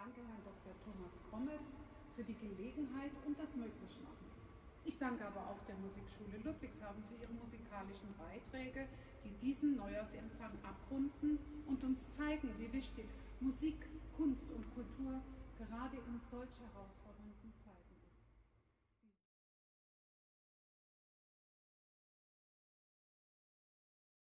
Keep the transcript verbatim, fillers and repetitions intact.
danke Herrn Doktor Thomas Grommes für die Gelegenheit und das Möglichmachen. Ich danke aber auch der Musikschule Ludwigshafen für ihre musikalischen Beiträge, die diesen Neujahrsempfang abrunden und uns zeigen, wie wichtig Musik, Kunst und Kultur gerade in solch herausfordernden Zeiten